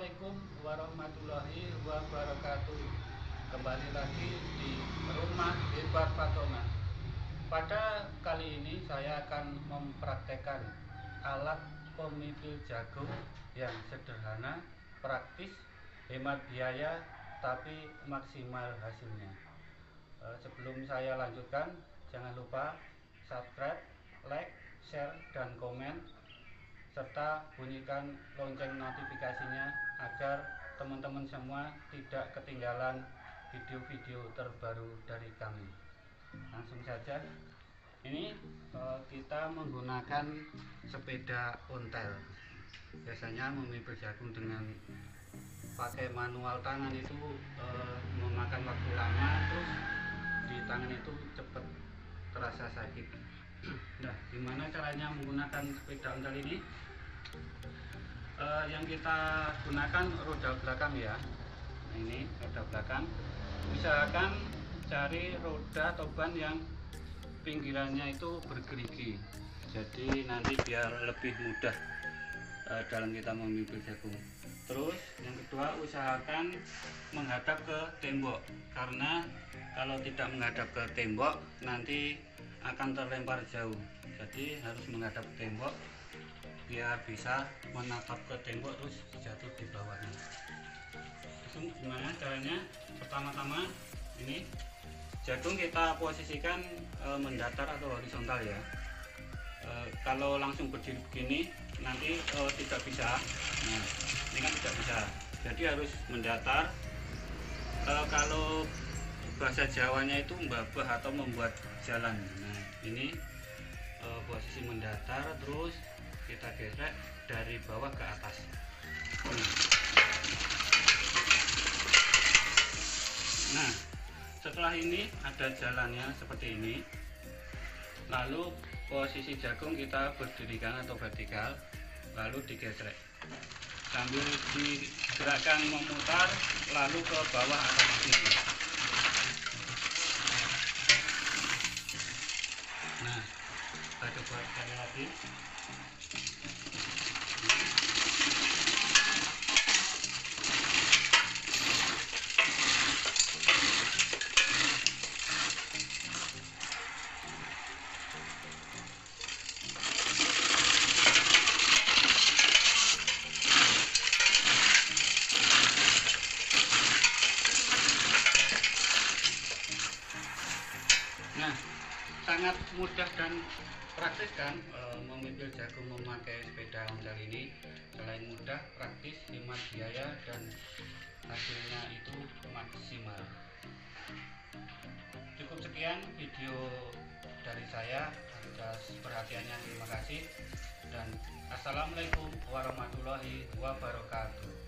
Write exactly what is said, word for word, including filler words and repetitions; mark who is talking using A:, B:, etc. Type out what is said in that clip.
A: Assalamualaikum warahmatullahi wabarakatuh. Kembali lagi di Rumah Hebat Fatona. Pada kali ini saya akan mempraktekkan alat pemipil jagung yang sederhana, praktis, hemat biaya, tapi maksimal hasilnya. Sebelum saya lanjutkan, jangan lupa subscribe, like, share, dan komen, serta bunyikan lonceng notifikasinya agar teman-teman semua tidak ketinggalan video-video terbaru dari kami. Langsung saja, ini uh, kita menggunakan sepeda ontel. Biasanya memipil jagung dengan pakai manual tangan itu uh, memakan waktu lama, terus di tangan itu cepat terasa sakit. Nah, gimana caranya menggunakan sepeda ontel ini? Uh, yang kita gunakan roda belakang ya. Nah, ini roda belakang. Usahakan cari roda atau ban yang pinggirannya itu bergerigi. Jadi nanti biar lebih mudah uh, dalam kita memipil jagung. Terus yang kedua, usahakan menghadap ke tembok, karena kalau tidak menghadap ke tembok nanti akan terlempar jauh. Jadi harus menghadap ke tembok biar bisa menatap ke tembok terus jatuh di bawahnya. Langsung gimana caranya? Pertama-tama ini jagung kita posisikan e, mendatar atau horizontal ya. E, kalau langsung berdiri begini nanti e, tidak bisa. Nah, ini kan tidak bisa. Jadi harus mendatar. E, kalau bahasa Jawanya itu mbabah atau membuat jalan. Nah, ini e, posisi mendatar, terus kita gesek dari bawah ke atas. Nah, setelah ini ada jalannya seperti ini. Lalu posisi jagung kita berdirikan atau vertikal, lalu digesek sambil digerakkan memutar, lalu ke bawah atau ke kiri. Nah, kita coba sekali lagi. Nah, sangat mudah dan praktis kan e, memipil jagung memakai sepeda ontel ini. Selain mudah, praktis, hemat biaya, dan hasilnya itu maksimal. Cukup sekian video dari saya. Atas perhatiannya terima kasih, dan assalamualaikum warahmatullahi wabarakatuh.